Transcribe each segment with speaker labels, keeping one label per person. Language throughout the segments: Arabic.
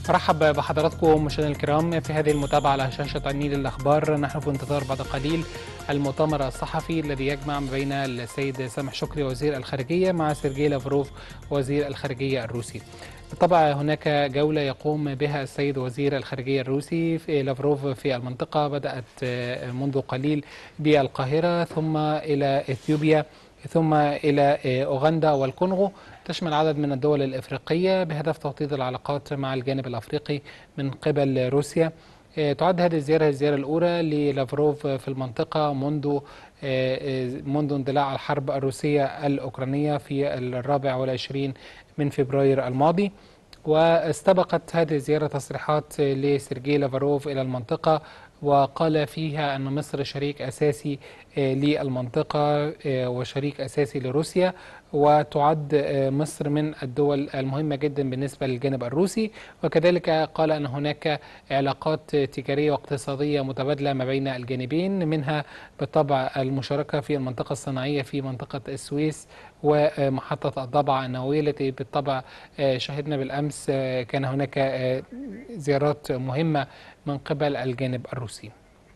Speaker 1: مرحب بحضراتكم مشاهدينا الكرام في هذه المتابعة على شاشة النيل الأخبار. نحن في انتظار بعد قليل المؤتمر الصحفي الذي يجمع ما بين السيد سامح شكري وزير الخارجية مع سيرجي لافروف وزير الخارجية الروسي. بالطبع هناك جولة يقوم بها السيد وزير الخارجية الروسي في لافروف في المنطقة، بدأت منذ قليل بالقاهرة ثم إلى إثيوبيا ثم إلى أوغندا والكونغو. تشمل عدد من الدول الإفريقية بهدف توطيد العلاقات مع الجانب الأفريقي من قبل روسيا. تعد هذه الزيارة الأولى للافروف في المنطقة منذ اندلاع الحرب الروسية الأوكرانية في 24 من فبراير الماضي. واستبقت هذه الزيارة تصريحات لسيرجي لافروف إلى المنطقة، وقال فيها أن مصر شريك أساسي للمنطقة وشريك أساسي لروسيا، وتعد مصر من الدول المهمة جدا بالنسبة للجانب الروسي. وكذلك قال أن هناك علاقات تجارية واقتصادية متبادلة ما بين الجانبين، منها بالطبع المشاركة في المنطقة الصناعية في منطقة السويس ومحطة الضبعة النووية التي بالطبع شهدنا بالأمس كان هناك زيارات مهمة من قبل الجانب الروسي.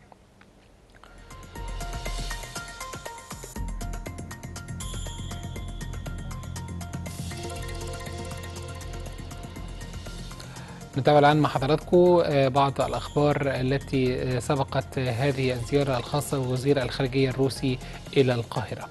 Speaker 1: نتابع الآن مع حضراتكم بعض الأخبار التي سبقت هذه الزيارة الخاصة بوزير الخارجية الروسي إلى القاهرة.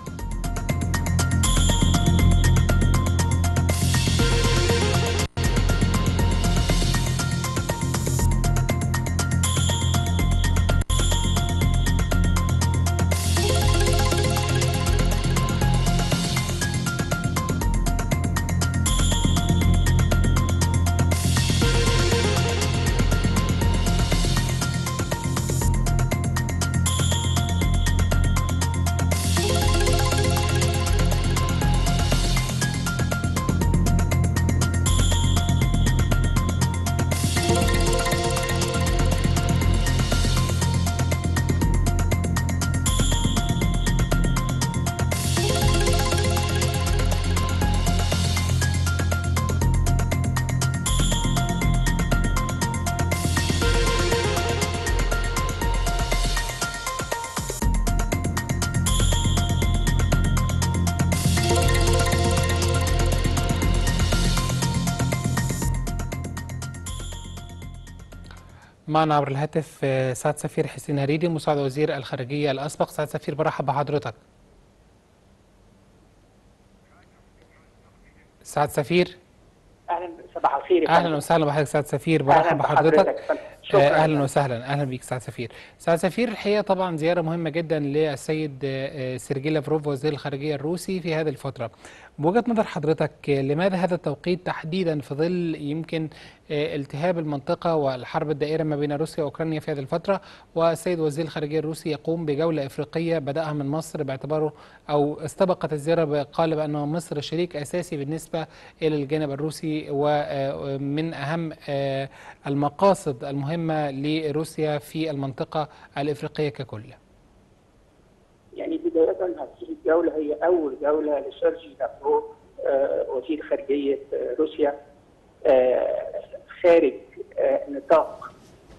Speaker 1: معنا عبر الهاتف سعد سفير حسين هريدي مساعد وزير الخارجية الأسبق. سعد سفير، برحب بحضرتك. سعد سفير،
Speaker 2: اهلا، صباح الخير يا فندم.
Speaker 1: اهلا وسهلا بحضرتك سعد سفير، برحب بحضرتك.
Speaker 2: شكرا.
Speaker 1: اهلا وسهلا، اهلا بيك سعد سفير. سعد سفير، الحقيقه طبعا زياره مهمه جدا للسيد سيرجي لافروف وزير الخارجيه الروسي في هذه الفتره. بوجهه نظر حضرتك لماذا هذا التوقيت تحديدا في ظل يمكن التهاب المنطقه والحرب الدائره ما بين روسيا واوكرانيا في هذه الفتره، والسيد وزير الخارجيه الروسي يقوم بجوله افريقيه بداها من مصر، باعتباره او استبقت الزياره قال بان مصر شريك اساسي بالنسبه الى الجانب الروسي ومن اهم المقاصد المهمة لروسيا في المنطقة الإفريقية ككل؟
Speaker 2: يعني بداية هذه الجولة هي أول جولة لسيرجي لافروف وزير خارجية روسيا خارج نطاق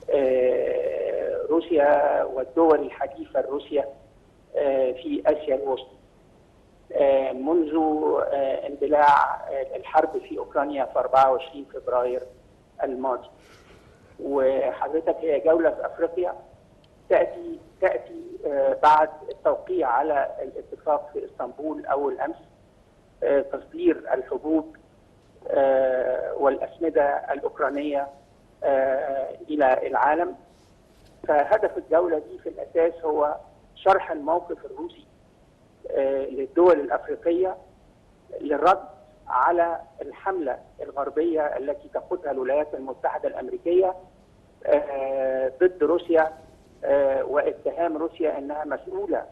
Speaker 2: روسيا والدول الحليفة الروسية في آسيا الوسطى. منذ اندلاع الحرب في أوكرانيا في 24 فبراير الماضي. وحضرتك هي جولة في أفريقيا تأتي بعد التوقيع على الاتفاق في اسطنبول أول أمس، تصدير الحبوب والأسمدة الأوكرانية إلى العالم. فهدف الجولة دي في الأساس هو شرح الموقف الروسي للدول الأفريقية للرد على الحملة الغربية التي تقودها الولايات المتحدة الأمريكية ضد روسيا، واتهام روسيا أنها مسؤولة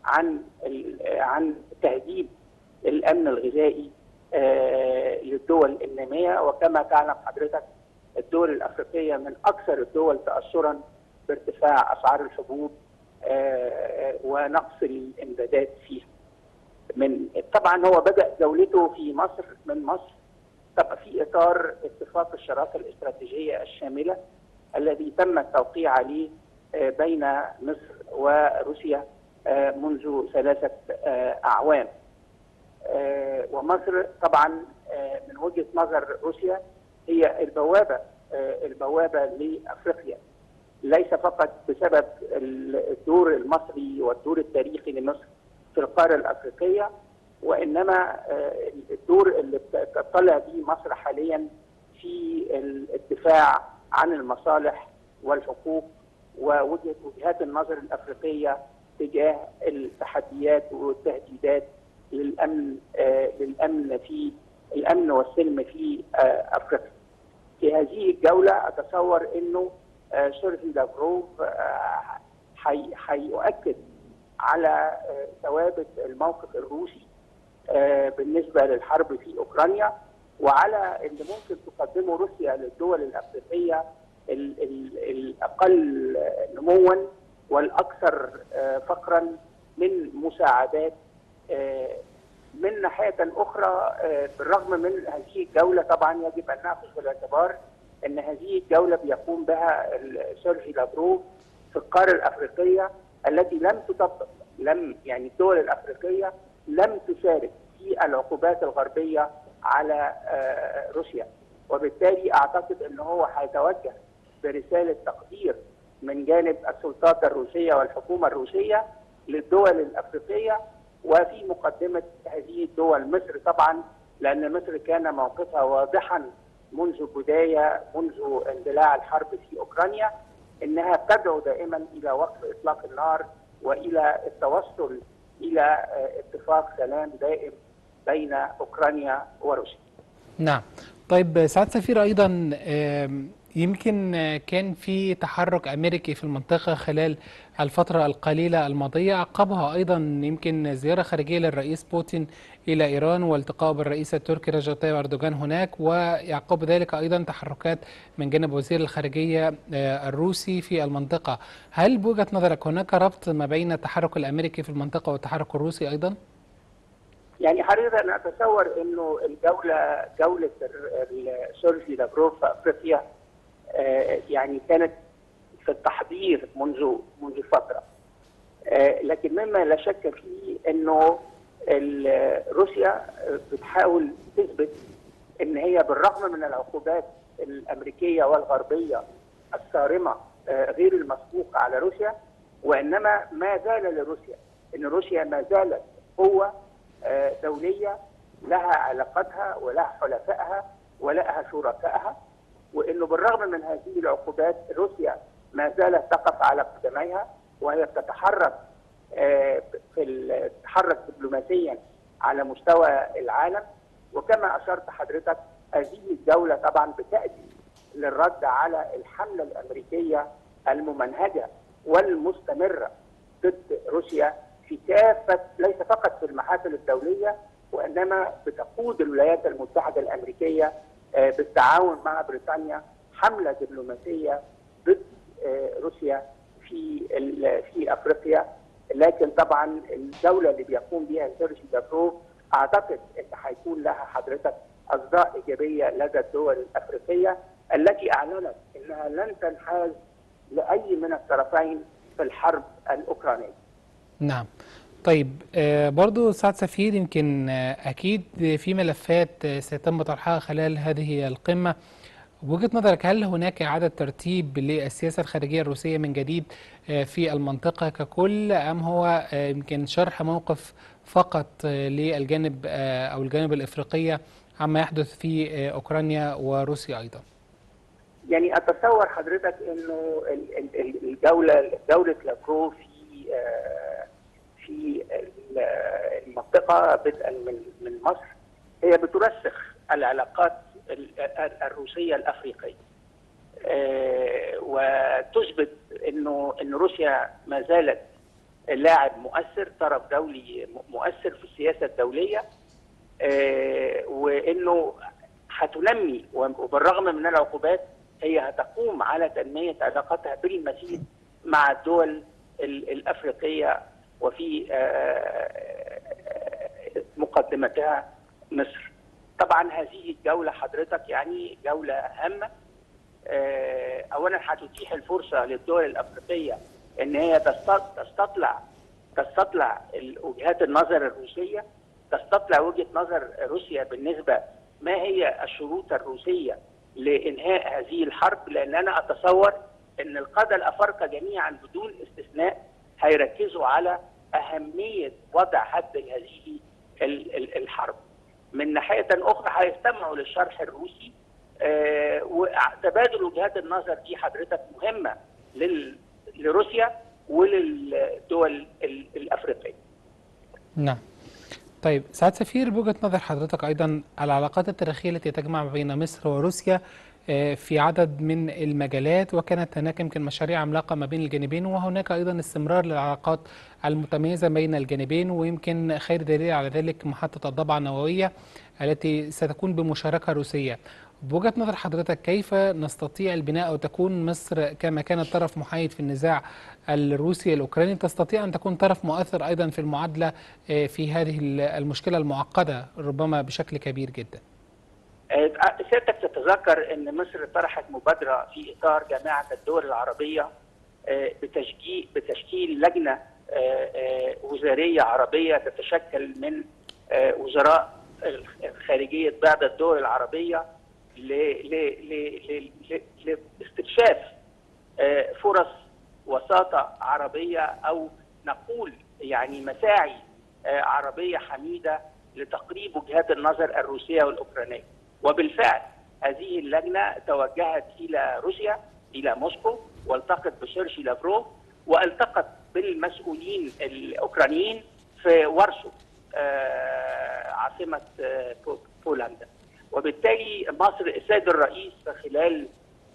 Speaker 2: عن تهديد الأمن الغذائي للدول النامية. وكما تعلم حضرتك الدول الأفريقية من أكثر الدول تأثرا بارتفاع أسعار الحبوب ونقص الإمدادات فيها. طبعا هو بدأ جولته في مصر من مصر طبعا في اطار اتفاق الشراكه الاستراتيجيه الشامله الذي تم التوقيع عليه بين مصر وروسيا منذ 3 أعوام. ومصر طبعا من وجهة نظر روسيا هي البوابة لأفريقيا، ليس فقط بسبب الدور المصري والدور التاريخي لمصر في القارة الأفريقية، وإنما الدور اللي تطلع به مصر حاليا في الدفاع عن المصالح والحقوق ووجهات النظر الأفريقية تجاه التحديات والتهديدات للأمن والسلم في أفريقيا. في هذه الجولة أتصور أنه سيرجي لافروف هيؤكد على ثوابت الموقف الروسي بالنسبة للحرب في أوكرانيا، وعلى اللي ممكن تقدمه روسيا للدول الأفريقية الأقل نموا والأكثر فقرا من مساعدات. من ناحية أخرى بالرغم من هذه الجولة طبعا يجب أن نأخذ في الاعتبار أن هذه الجولة بيقوم بها سيرجي لافروف في القارة الأفريقية التي يعني الدول الأفريقية لم تشارك في العقوبات الغربية على روسيا، وبالتالي أعتقد أنه هو هيتوجه برسالة تقدير من جانب السلطات الروسية والحكومة الروسية للدول الأفريقية، وفي مقدمة هذه الدول مصر طبعا، لأن مصر كان موقفها واضحا منذ اندلاع الحرب في أوكرانيا، أنها تدعو دائما إلى وقف إطلاق النار وإلى التوصل إلى اتفاق سلام دائم بين أوكرانيا وروسيا.
Speaker 1: نعم. طيب سعادة السفير، أيضا يمكن كان في تحرك أمريكي في المنطقة خلال الفترة القليلة الماضية، عقبها أيضا يمكن زيارة خارجية للرئيس بوتين إلى إيران والتقاء بالرئيس التركي رجب طيب أردوغان هناك، ويعقب ذلك أيضا تحركات من جانب وزير الخارجية الروسي في المنطقة. هل بوجهة نظرك هناك ربط ما بين التحرك الأمريكي في المنطقة والتحرك الروسي أيضا؟
Speaker 2: يعني حقيقة أنا أتصور أنه جولة سيرجي لافروف في أفريقيا يعني كانت في التحضير منذ فترة، لكن مما لا شك فيه أنه روسيا بتحاول تثبت أن هي بالرغم من العقوبات الأمريكية والغربية الصارمة غير المسبوقة على روسيا، وإنما ما زال لروسيا أن روسيا ما زالت قوة دولية لها علاقاتها ولها حلفائها ولها شركائها، وانه بالرغم من هذه العقوبات روسيا ما زالت تقف على قدميها، وهي بتتحرك تتحرك دبلوماسيا على مستوى العالم. وكما اشرت حضرتك هذه الجوله طبعا بتاتي للرد على الحمله الامريكيه الممنهجه والمستمره ضد روسيا في كافه، ليس فقط في المحافل الدوليه، وانما بتقود الولايات المتحده الامريكيه بالتعاون مع بريطانيا حمله دبلوماسيه ضد روسيا في افريقيا. لكن طبعا الدوله اللي بيقوم بها سيرجي لافروف اعتقد ان هيكون لها حضرتك اصداء ايجابيه لدى الدول الافريقيه التي اعلنت انها لن تنحاز لاي من الطرفين في الحرب الاوكرانيه.
Speaker 1: نعم. طيب برضو سعادة سفير، يمكن أكيد في ملفات سيتم طرحها خلال هذه القمة. بوجهة نظرك هل هناك إعادة ترتيب للسياسة الخارجية الروسية من جديد في المنطقة ككل، أم هو يمكن شرح موقف فقط للجانب أو الجانب الإفريقية عما يحدث في أوكرانيا وروسيا أيضا؟
Speaker 2: يعني أتصور حضرتك أنه دولة لافروف في المنطقة بدءا من مصر هي بترسخ العلاقات الروسية الأفريقية، وتثبت أن روسيا ما زالت لاعب مؤثر، طرف دولي مؤثر في السياسة الدولية، وأنه هتنمي وبالرغم من العقوبات هي هتقوم على تنمية علاقاتها بالمزيد مع الدول الأفريقية، وفي مقدمتها مصر. طبعا هذه الجوله حضرتك يعني جوله هامه. اولا هتتيح الفرصه للدول الافريقيه ان هي تستطلع وجهات النظر الروسيه، تستطلع وجهه نظر روسيا بالنسبه ما هي الشروط الروسيه لانهاء هذه الحرب، لان انا اتصور ان القاده الافارقه جميعا بدون استثناء هيركزوا على اهميه وضع حد لهذه الحرب. من ناحيه اخرى هيستمعوا للشرح الروسي، وتبادل وجهات النظر دي حضرتك مهمه لروسيا وللدول الافريقيه.
Speaker 1: نعم. طيب سعادة سفير، بوجهة نظر حضرتك أيضا العلاقات التاريخية التي تجمع بين مصر وروسيا في عدد من المجالات، وكانت هناك يمكن مشاريع عملاقة ما بين الجانبين، وهناك أيضا استمرار للعلاقات المتميزة بين الجانبين، ويمكن خير دليل على ذلك محطة الضبعة النووية التي ستكون بمشاركة روسية. بوجهة نظر حضرتك كيف نستطيع البناء أو تكون مصر كما كانت طرف محايد في النزاع الروسي الأوكراني تستطيع أن تكون طرف مؤثر أيضا في المعادلة في هذه المشكلة المعقدة ربما بشكل كبير جدا؟
Speaker 2: سيادتك تتذكر أن مصر طرحت مبادرة في إطار جامعة الدول العربية بتشكيل لجنة وزارية عربية تتشكل من وزراء خارجية بعض الدول العربية لاستكشاف فرص وساطة عربية أو نقول يعني مساعي عربية حميدة لتقريب وجهات النظر الروسية والأوكرانية. وبالفعل هذه اللجنة توجهت إلى روسيا، إلى موسكو، والتقت بسيرجي لافروف، والتقت بالمسؤولين الأوكرانيين في وارسو عاصمة بولندا. وبالتالي مصر السيد الرئيس خلال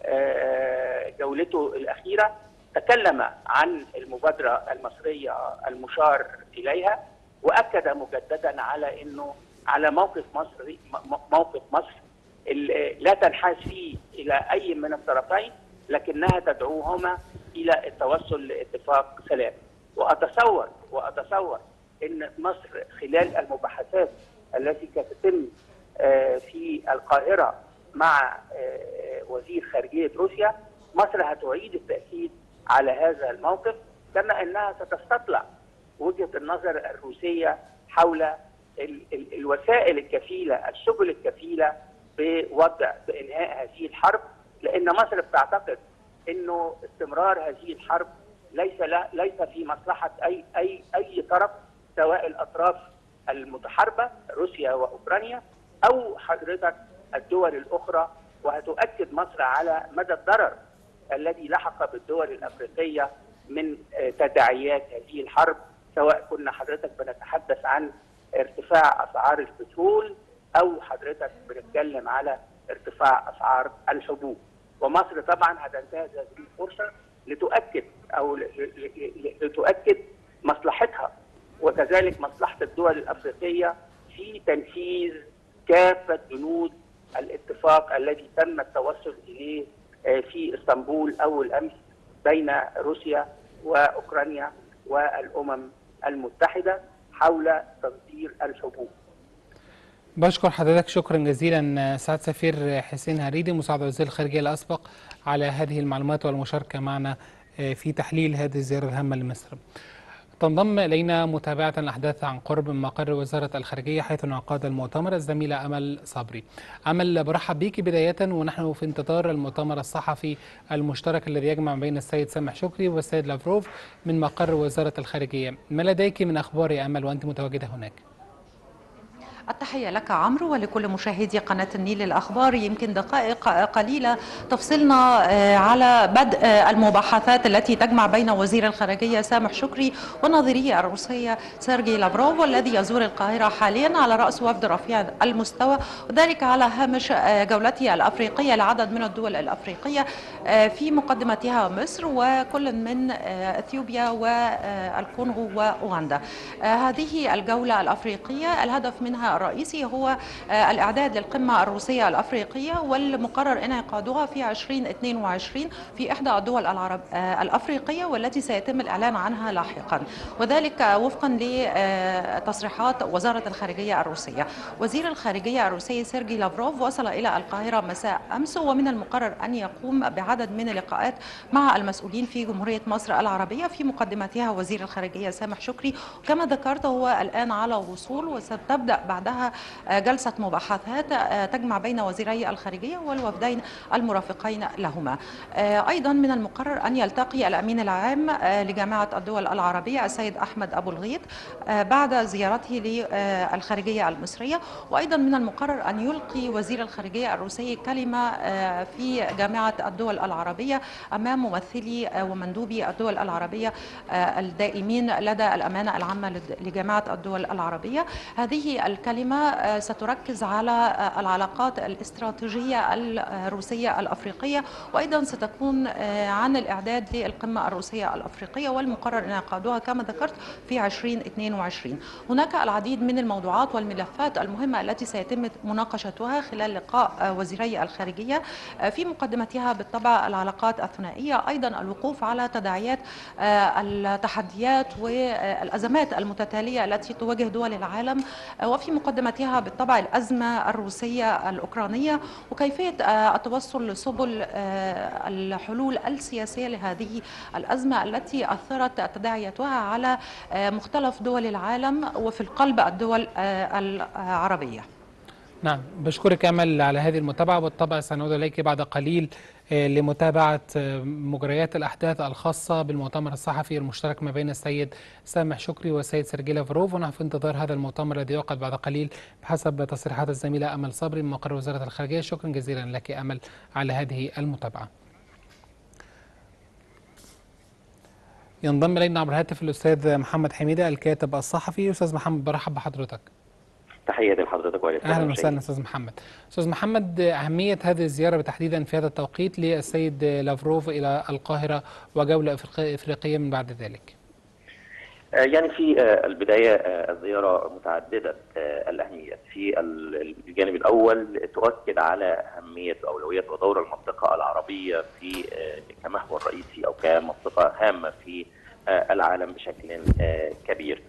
Speaker 2: جولته الأخيرة تكلم عن المبادرة المصرية المشار إليها، وأكد مجددا على أنه على موقف مصر لا تنحاز فيه إلى أي من الطرفين، لكنها تدعوهما إلى التوصل لاتفاق سلام. وأتصور أن مصر خلال المباحثات التي ستتم في القاهرة مع وزير خارجية روسيا، مصر هتعيد التأكيد على هذا الموقف، كما أنها ستستطلع وجهة النظر الروسية حول الوسائل الكفيلة، السبل الكفيلة بإنهاء هذه الحرب، لأن مصر بتعتقد أنه استمرار هذه الحرب ليس في مصلحة أي طرف، سواء الأطراف المتحاربة روسيا وأوكرانيا أو حضرتك الدول الأخرى. وهتؤكد مصر على مدى الضرر الذي لحق بالدول الأفريقية من تداعيات هذه الحرب، سواء كنا حضرتك بنتحدث عن ارتفاع أسعار البترول أو حضرتك بنتكلم على ارتفاع أسعار الحبوب. ومصر طبعا هتنتهز هذه الفرصة لتؤكد مصلحتها وكذلك مصلحة الدول الأفريقية في تنفيذ كافة بنود الاتفاق الذي تم التوصل إليه في اسطنبول أول أمس بين روسيا وأوكرانيا والأمم المتحدة حول تصدير الحبوب.
Speaker 1: بشكر حضرتك شكرا جزيلا سعادة سفير حسين هريدي مساعد وزير الخارجية الأسبق على هذه المعلومات والمشاركة معنا في تحليل هذه الزيارة الهامة لمصر. تنضم إلينا متابعة الأحداث عن قرب من مقر وزارة الخارجية حيث انعقد المؤتمر الزميلة أمل صبري. أمل، برحب بيك بداية ونحن في انتظار المؤتمر الصحفي المشترك الذي يجمع بين السيد سامح شكري والسيد لافروف من مقر وزارة الخارجية. ما لديك من أخبار يا أمل وأنت متواجدة هناك؟
Speaker 3: التحية لك عمرو ولكل مشاهدي قناة النيل الأخبار. يمكن دقائق قليلة تفصلنا على بدء المباحثات التي تجمع بين وزير الخارجية سامح شكري ونظيره الروسية سيرجي لافروف، والذي يزور القاهرة حاليا على رأس وفد رفيع المستوى، وذلك على هامش جولته الأفريقية لعدد من الدول الأفريقية في مقدمتها مصر وكل من اثيوبيا والكونغو واوغندا. هذه الجولة الأفريقية الهدف منها الرئيسي هو الإعداد للقمة الروسية الأفريقية، والمقرر انعقادها في 2022 في إحدى الدول الأفريقية، والتي سيتم الإعلان عنها لاحقا، وذلك وفقا لتصريحات وزارة الخارجية الروسية. وزير الخارجية الروسي سيرجي لافروف وصل إلى القاهرة مساء أمس، ومن المقرر أن يقوم بعدد من اللقاءات مع المسؤولين في جمهورية مصر العربية، في مقدمتها وزير الخارجية سامح شكري. كما ذكرت هو الآن على وصول، وستبدأ بعدها جلسة مباحثات تجمع بين وزيري الخارجية والوفدين المرافقين لهما. أيضا من المقرر أن يلتقي الأمين العام لجامعة الدول العربية السيد أحمد أبو الغيط بعد زيارته للخارجية المصرية. وأيضا من المقرر أن يلقي وزير الخارجية الروسي كلمة في جامعة الدول العربية أمام ممثلي ومندوبي الدول العربية الدائمين لدى الأمانة العامة لجامعة الدول العربية. هذه الكلمة ستركز على العلاقات الاستراتيجية الروسية الأفريقية، وأيضا ستكون عن الإعداد للقمة الروسية الأفريقية، والمقرر انعقادها كما ذكرت في 2022. هناك العديد من الموضوعات والملفات المهمة التي سيتم مناقشتها خلال لقاء وزيري الخارجية، في مقدمتها بالطبع العلاقات الثنائية، أيضا الوقوف على تداعيات التحديات والأزمات المتتالية التي تواجه دول العالم، وفي مقدمتها بالطبع الأزمة الروسية الأوكرانية، وكيفية التوصل لسبل الحلول السياسية لهذه الأزمة التي أثرت تداعياتها على مختلف دول العالم وفي القلب الدول العربية.
Speaker 1: نعم، بشكرك أمل على هذه المتابعة، وبالطبع سنعود إليك بعد قليل لمتابعة مجريات الأحداث الخاصة بالمؤتمر الصحفي المشترك ما بين السيد سامح شكري والسيد سيرجي لافروف، ونحن في انتظار هذا المؤتمر الذي يعقد بعد قليل بحسب تصريحات الزميلة أمل صبري من مقر وزارة الخارجية. شكرا جزيلا لك أمل على هذه المتابعة. ينضم إلينا عبر الهاتف الأستاذ محمد حميدة الكاتب الصحفي. أستاذ محمد، برحب بحضرتك.
Speaker 4: تحياتي لحضرتك وللسادة.
Speaker 1: اهلا وسهلا استاذ محمد. استاذ محمد، اهميه هذه الزياره بتحديدا في هذا التوقيت للسيد لافروف الى القاهره وجوله افريقيه من بعد ذلك.
Speaker 4: يعني في البدايه الزياره متعدده الاهميه. في الجانب الاول تؤكد على اهميه واولويات ودور المنطقه العربيه في كمحور رئيسي او كمنطقه هامه في العالم بشكل كبير.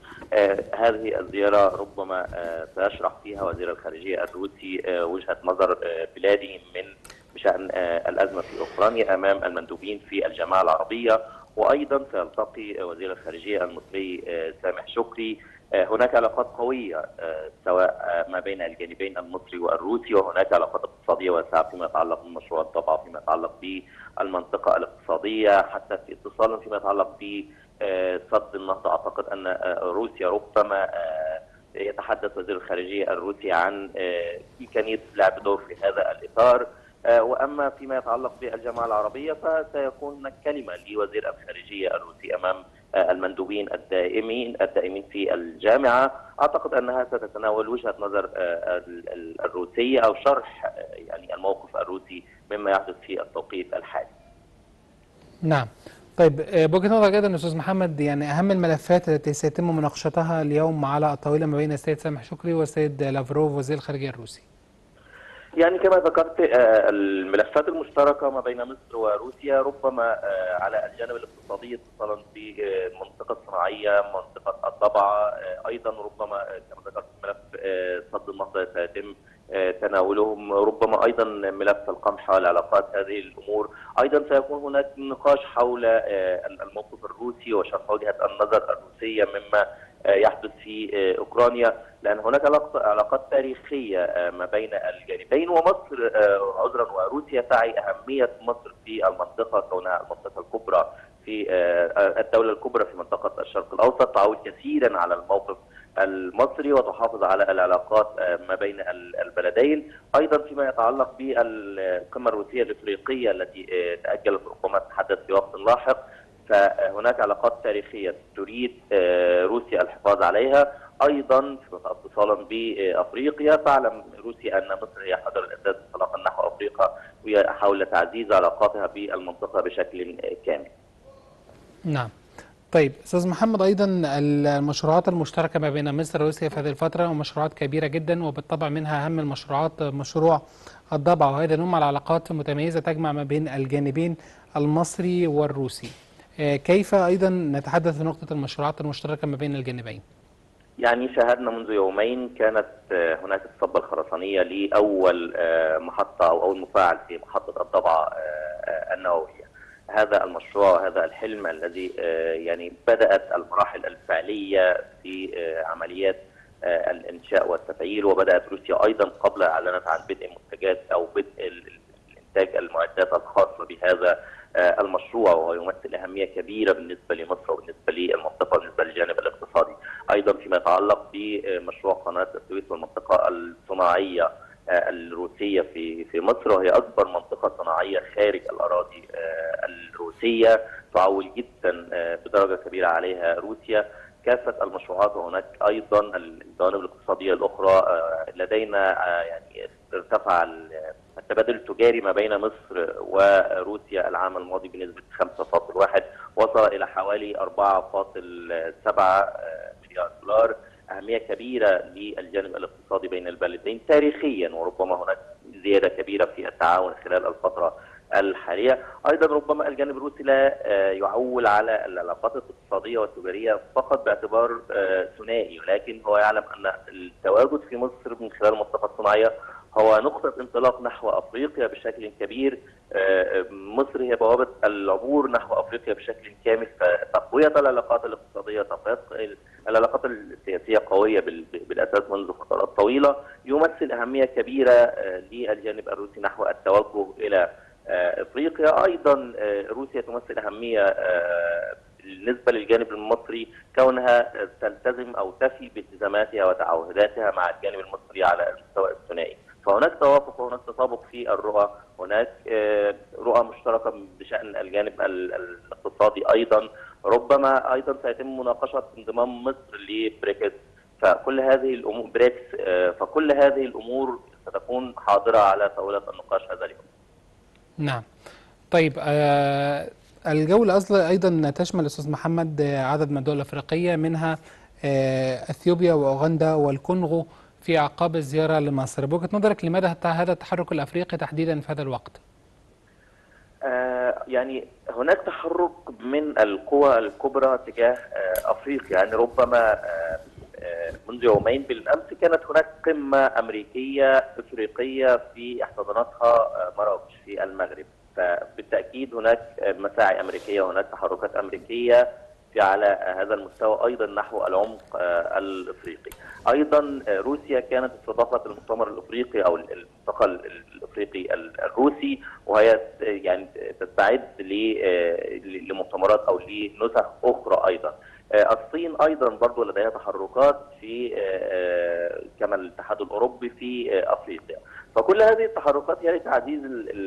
Speaker 4: هذه الزيارة ربما سيشرح فيها وزير الخارجية الروسي وجهة نظر بلاده بشأن الأزمة في أوكرانيا أمام المندوبين في الجامعة العربية، وأيضا سيلتقي وزير الخارجية المصري سامح شكري. هناك علاقات قوية سواء ما بين الجانبين المصري والروسي، وهناك علاقات اقتصادية واسعة فيما يتعلق بمشروع الضبع، فيما يتعلق بالمنطقة الاقتصادية، حتى في اتصال فيما يتعلق ب سد النهضة. أعتقد أن روسيا ربما يتحدث وزير الخارجية الروسي عن إمكانية لعب دور في هذا الإطار. وأما فيما يتعلق بالجامعة العربية فسيكون هناك كلمة لوزير الخارجية الروسي أمام المندوبين الدائمين في الجامعة. أعتقد أنها ستتناول وجهة نظر الروسية أو شرح يعني الموقف الروسي مما يحدث في التوقيت الحالي.
Speaker 1: نعم. طيب، بوجهة نظرك أيضا أستاذ محمد، يعني أهم الملفات التي سيتم مناقشتها اليوم على الطاولة ما بين السيد سامح شكري والسيد لافروف وزير الخارجية الروسي؟
Speaker 4: يعني كما ذكرت الملفات المشتركة ما بين مصر وروسيا ربما على الجانب الاقتصادي اتصالا بالمنطقة الصناعية، منطقة الضبع، أيضا ربما كما ذكرت ملف سد النهضة سيتم تناولهم، ربما أيضا ملف القمح والعلاقات. هذه الأمور أيضا سيكون هناك نقاش حول الموقف الروسي وشرح وجهة النظر الروسية مما يحدث في أوكرانيا، لأن هناك علاقات تاريخية ما بين الجانبين، ومصر عذرا وروسيا تعي أهمية مصر في المنطقة كونها المنطقة الكبرى في الدولة الكبرى في منطقة الشرق الأوسط، تعول كثيرا على الموقف المصري وتحافظ على العلاقات ما بين البلدين. أيضا فيما يتعلق بالقمة الروسية الإفريقية التي تأجلت ربما تتحدث في وقت لاحق، فهناك علاقات تاريخية تريد روسيا الحفاظ عليها. أيضا اتصالا بأفريقيا، تعلم روسيا أن مصر هي حجر الأساس انطلاقا نحو أفريقيا، وهي حول تعزيز علاقاتها بالمنطقة بشكل كامل.
Speaker 1: نعم. طيب استاذ محمد، ايضا المشروعات المشتركه ما بين مصر وروسيا في هذه الفتره ومشروعات كبيره جدا، وبالطبع منها اهم المشروعات مشروع الضبع، وهذا نوع من العلاقات متميزه تجمع ما بين الجانبين المصري والروسي. كيف ايضا نتحدث في نقطه المشروعات المشتركه ما بين الجانبين؟
Speaker 4: يعني شاهدنا منذ يومين كانت هناك الصبة الخرسانية لأول محطة أو أول مفاعل في محطة الضبعة النووية. هذا المشروع وهذا الحلم الذي يعني بدأت المراحل الفعلية في عمليات الإنشاء والتفعيل، وبدأت روسيا أيضا قبل أعلنت عن بدء منتجات أو بدء إنتاج المعدات الخاصة بهذا المشروع، وهو يمثل أهمية كبيرة بالنسبة لمصر وبالنسبة للمنطقة وبالنسبة للجانب الاقتصادي. أيضا فيما يتعلق بمشروع قناة السويس والمنطقة الصناعية الروسية في مصر، وهي أكبر منطقة صناعية خارج الأراضي الروسية، تعول جدا بدرجة كبيرة عليها روسيا. كافة المشروعات، وهناك أيضا الجوانب الاقتصادية الأخرى. لدينا يعني ارتفع التبادل التجاري ما بين مصر وروسيا العام الماضي بنسبة 5.1، وصل إلى حوالي 4.7 مليار دولار. أهمية كبيرة للجانب الاقتصادي بين البلدين تاريخيا، وربما هناك زيادة كبيرة في التعاون خلال الفترة الحالية. أيضا ربما الجانب الروسي لا يعول على العلاقات الاقتصادية والتجارية فقط باعتبار ثنائي، ولكن هو يعلم أن التواجد في مصر من خلال المنطقة الصناعية هو نقطة انطلاق نحو أفريقيا بشكل كبير. مصر هي بوابة العبور نحو أفريقيا بشكل كامل، فتقوية العلاقات الاقتصادية، تقوية العلاقات السياسية قوية بالأساس منذ فترات طويلة، يمثل أهمية كبيرة للجانب الروسي نحو التوجه إلى أفريقيا. أيضا روسيا تمثل أهمية بالنسبة للجانب المصري كونها تلتزم أو تفي بالتزاماتها وتعهداتها مع الجانب المصري على المستوى الثنائي. فهناك توافق وهناك تطابق في الرؤى، هناك رؤى مشتركة بشأن الجانب الاقتصادي. أيضا ربما أيضا سيتم مناقشة انضمام مصر لبريكس، فكل هذه الأمور فكل هذه الأمور ستكون حاضرة على طاولة النقاش هذا اليوم.
Speaker 1: نعم. طيب الجولة أصلا أيضا تشمل أستاذ محمد عدد من الدول الأفريقية، منها أثيوبيا وأوغندا والكونغو في أعقاب الزيارة لمصر. بوجهة نظرك لماذا هذا التحرك الأفريقي تحديدا في هذا الوقت؟
Speaker 4: يعني هناك تحرك من القوى الكبرى تجاه أفريقيا. يعني ربما منذ يومين بالأمس كانت هناك قمة أمريكية إفريقية في احتضنتها مراكش في المغرب، فبالتأكيد هناك مساعي أمريكية وهناك تحركات أمريكية على هذا المستوى أيضا نحو العمق الأفريقي. أيضا روسيا كانت استضافت المؤتمر الأفريقي أو الملتقى الأفريقي الروسي، وهي يعني تستعد لمؤتمرات أو لنسخ أخرى. أيضا الصين أيضا برضو لديها تحركات في كما الاتحاد الأوروبي في أفريقيا. فكل هذه التحركات هي لتعزيز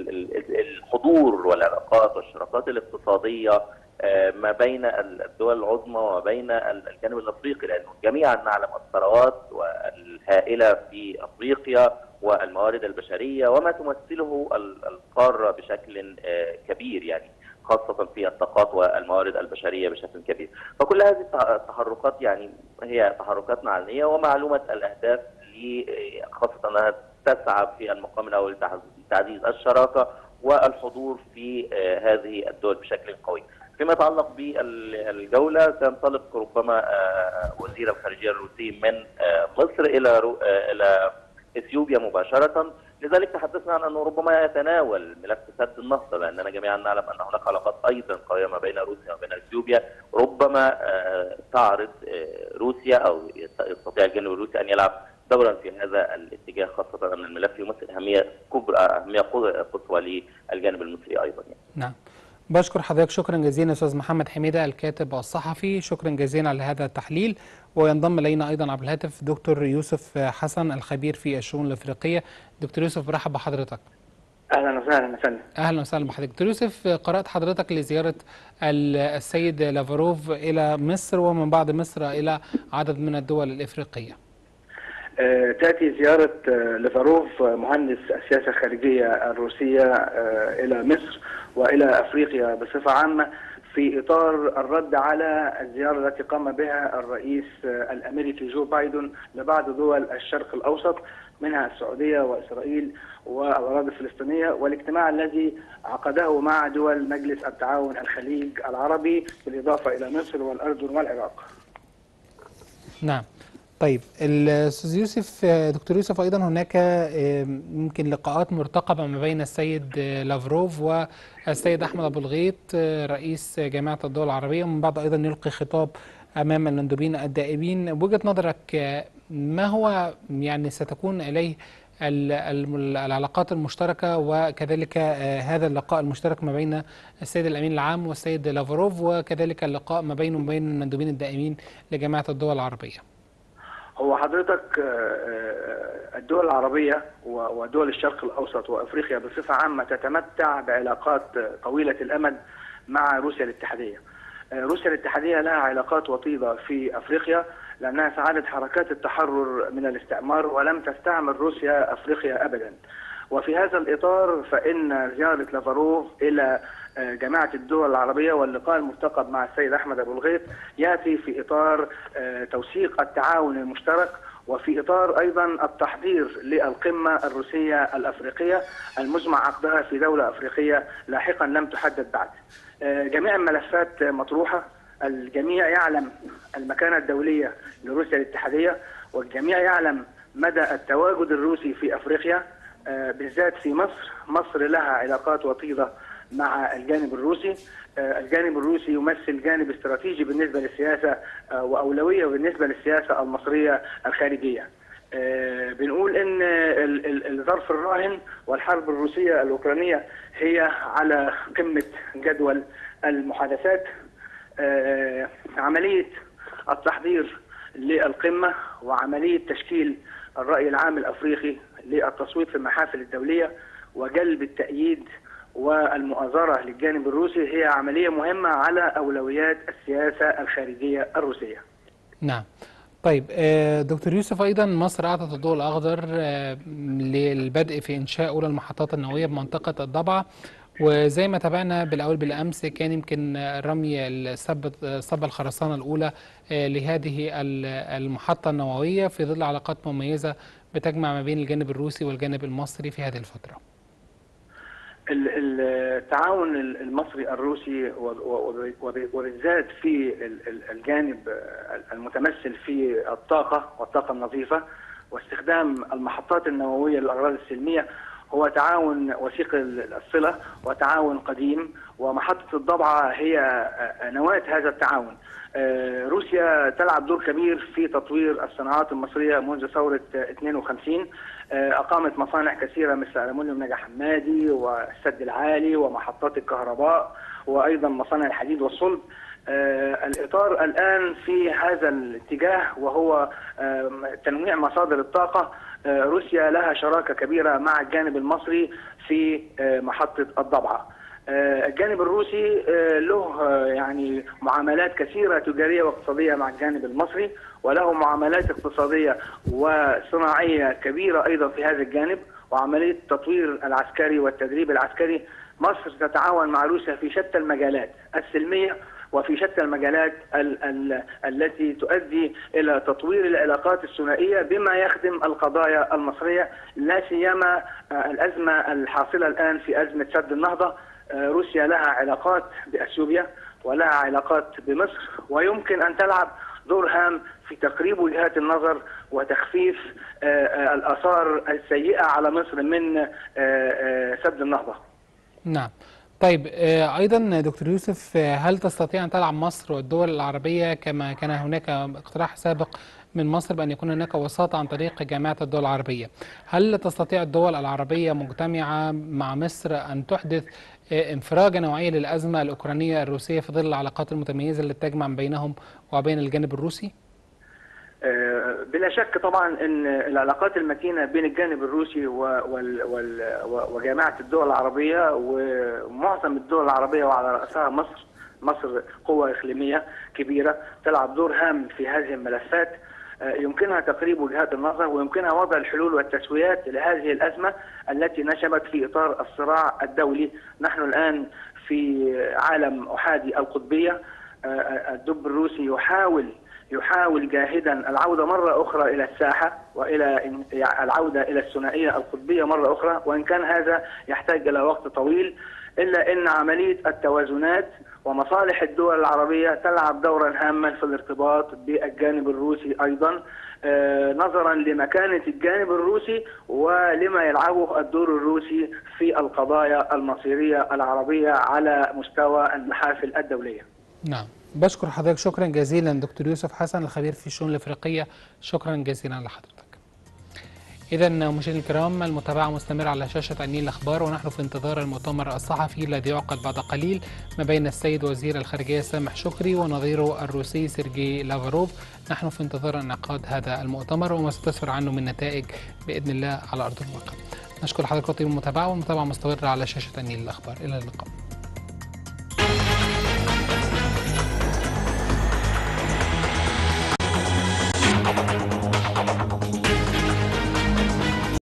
Speaker 4: الحضور والعلاقات والشراكات الاقتصادية ما بين الدول العظمى وما بين الجانب الافريقي، لانه جميعا نعلم الثروات الهائله في افريقيا والموارد البشريه وما تمثله القاره بشكل كبير، يعني خاصه في الطاقات والموارد البشريه بشكل كبير. فكل هذه التحركات يعني هي تحركات معلنيه ومعلومه الاهداف، خاصه انها تسعى في المقام الاول لتعزيز الشراكه والحضور في هذه الدول بشكل قوي. فيما يتعلق بالجولة، سينطلق ربما وزير الخارجية الروسي من مصر إلى إثيوبيا مباشرة. لذلك تحدثنا عن أنه ربما يتناول ملف سد النهضة، لأننا جميعا نعلم أن هناك علاقات أيضا قوية ما بين روسيا وبين إثيوبيا. ربما تعرض روسيا أو يستطيع الجانب الروسي أن يلعب دورا في هذا الاتجاه، خاصة أن الملف يمثل أهمية كبرى أهمية قصوى للجانب المصري أيضا.
Speaker 1: نعم. بشكر حضرتك شكرا جزيلا أستاذ محمد حميدة الكاتب والصحفي، شكرا جزيلا على هذا التحليل. وينضم إلينا أيضا عبر الهاتف دكتور يوسف حسن الخبير في الشؤون الأفريقية. دكتور يوسف برحب بحضرتك.
Speaker 2: أهلا وسهلا فندم.
Speaker 1: أهلا وسهلا بحضرتك. دكتور يوسف، قرأت حضرتك لزيارة السيد لافروف إلى مصر ومن بعد مصر إلى عدد من الدول الإفريقية.
Speaker 5: تأتي زيارة لافروف مهندس السياسة الخارجية الروسية إلى مصر وإلى أفريقيا بصفة عامة في إطار الرد على الزيارة التي قام بها الرئيس الأمريكي جو بايدن لبعض دول الشرق الأوسط منها السعودية وإسرائيل والأراضي الفلسطينية، والاجتماع الذي عقده مع دول مجلس التعاون الخليج العربي بالإضافة إلى مصر والأردن والعراق.
Speaker 1: نعم. طيب الأستاذ يوسف، دكتور يوسف، أيضا هناك يمكن لقاءات مرتقبة ما بين السيد لافروف والسيد أحمد أبو الغيط رئيس جامعة الدول العربية، ومن بعد أيضا يلقي خطاب أمام المندوبين الدائمين. بوجهة نظرك ما هو يعني ستكون إليه العلاقات المشتركة، وكذلك هذا اللقاء المشترك ما بين السيد الأمين العام والسيد لافروف، وكذلك اللقاء ما بينه وبين المندوبين الدائمين لجامعة الدول العربية؟
Speaker 5: هو حضرتك الدول العربية ودول الشرق الأوسط وأفريقيا بصفة عامة تتمتع بعلاقات طويلة الأمد مع روسيا الاتحادية. روسيا الاتحادية لها علاقات وطيدة في أفريقيا لأنها ساعدت حركات التحرر من الاستعمار، ولم تستعمر روسيا أفريقيا أبدا. وفي هذا الإطار فإن زيارة لافروف إلى جامعة الدول العربية واللقاء المرتقب مع السيد أحمد أبو الغيط يأتي في إطار توثيق التعاون المشترك، وفي إطار أيضا التحضير للقمة الروسية الأفريقية المزمع عقدها في دولة أفريقية لاحقا لم تحدد بعد. جميع الملفات مطروحة، الجميع يعلم المكانة الدولية لروسيا الاتحادية، والجميع يعلم مدى التواجد الروسي في أفريقيا بالذات في مصر. مصر لها علاقات وطيدة مع الجانب الروسي. الجانب الروسي يمثل جانب استراتيجي بالنسبة للسياسة وأولوية بالنسبة للسياسة المصرية الخارجية. بنقول إن الظرف الراهن والحرب الروسية الأوكرانية هي على قمة جدول المحادثات. عملية التحضير للقمة وعملية تشكيل الرأي العام الأفريقي للتصويت في المحافل الدولية وجلب التأييد والمؤازرة للجانب الروسي هي عملية مهمة على أولويات السياسة الخارجية الروسية.
Speaker 1: نعم. طيب دكتور يوسف، أيضا مصر أعطت الضوء الأخضر للبدء في إنشاء أولى المحطات النووية بمنطقة الضبعة، وزي ما تابعنا بالأول بالأمس كان يمكن رمي صب الخرسانة الأولى لهذه المحطة النووية في ظل علاقات مميزة بتجمع ما بين الجانب الروسي والجانب المصري في هذه الفترة.
Speaker 5: التعاون المصري الروسي وبالذات في الجانب المتمثل في الطاقة والطاقة النظيفة واستخدام المحطات النووية للأغراض السلمية هو تعاون وثيق الصلة وتعاون قديم، ومحطة الضبعة هي نواة هذا التعاون. روسيا تلعب دور كبير في تطوير الصناعات المصرية منذ ثورة 52. أقامت مصانع كثيرة مثل ألمنيوم نجا حمادي والسد العالي ومحطات الكهرباء وأيضا مصانع الحديد والصلب. الإطار الآن في هذا الاتجاه وهو تنويع مصادر الطاقة. روسيا لها شراكة كبيرة مع الجانب المصري في محطة الضبعة. الجانب الروسي له يعني معاملات كثيرة تجارية واقتصادية مع الجانب المصري، وله معاملات اقتصادية وصناعية كبيرة أيضا في هذا الجانب، وعملية التطوير العسكري والتدريب العسكري. مصر تتعاون مع روسيا في شتى المجالات السلمية وفي شتى المجالات التي تؤدي إلى تطوير العلاقات الثنائية بما يخدم القضايا المصرية، لا سيما الأزمة الحاصلة الآن في أزمة سد النهضة. روسيا لها علاقات بأثيوبيا ولها علاقات بمصر، ويمكن أن تلعب دور هام في تقريب وجهات النظر وتخفيف الآثار السيئة على مصر من سد النهضة.
Speaker 1: نعم. طيب أيضا دكتور يوسف، هل تستطيع أن تلعب مصر والدول العربية كما كان هناك اقتراح سابق من مصر بأن يكون هناك وساطة عن طريق جامعة الدول العربية؟ هل تستطيع الدول العربية مجتمعة مع مصر أن تحدث انفراجة نوعية للأزمة الأوكرانية الروسية في ظل العلاقات المتميزة التي تجمع بينهم وبين الجانب الروسي؟
Speaker 5: بلا شك طبعا ان العلاقات المتينه بين الجانب الروسي وجامعه الدول العربيه ومعظم الدول العربيه وعلى راسها مصر قوه اقليميه كبيره تلعب دور هام في هذه الملفات. يمكنها تقريب وجهات النظر، ويمكنها وضع الحلول والتسويات لهذه الأزمة التي نشبت في إطار الصراع الدولي. نحن الآن في عالم أحادي القطبية، الدب الروسي يحاول جاهدا العودة مرة أخرى إلى الساحة وإلى العودة إلى الثنائية القطبية مرة أخرى، وإن كان هذا يحتاج إلى وقت طويل، إلا أن عملية التوازنات ومصالح الدول العربية تلعب دورا هاما في الارتباط بالجانب الروسي أيضا، نظرا لمكانة الجانب الروسي ولما يلعبه الدور الروسي في القضايا المصيرية العربية على مستوى المحافل الدولية.
Speaker 1: نعم، بشكر حضرتك شكرا جزيلا دكتور يوسف حسن الخبير في الشؤون الافريقيه، شكرا جزيلا لحضرتك. إذا مشاهدينا الكرام، المتابعة مستمرة على شاشة النيل الأخبار، ونحن في انتظار المؤتمر الصحفي الذي يعقد بعد قليل ما بين السيد وزير الخارجية سامح شكري ونظيره الروسي سيرجي لافروف. نحن في انتظار انعقاد هذا المؤتمر وما ستسفر عنه من نتائج بإذن الله على أرض الواقع. نشكر حضراتكم المتابعة، والمتابعة مستمرة على شاشة النيل الأخبار. إلى اللقاء.